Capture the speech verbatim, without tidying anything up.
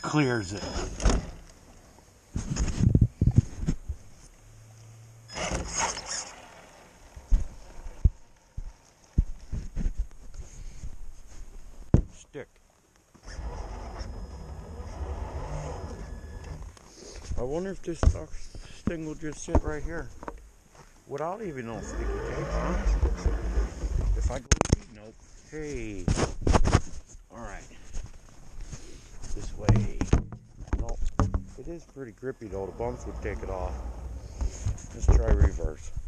clears it. Stick. I wonder if this thing will just sit right here without even no sticky tape, huh? If I go easy, nope. Hey. Alright. This way. No, it is pretty grippy though. The bumps would take it off. Let's try reverse.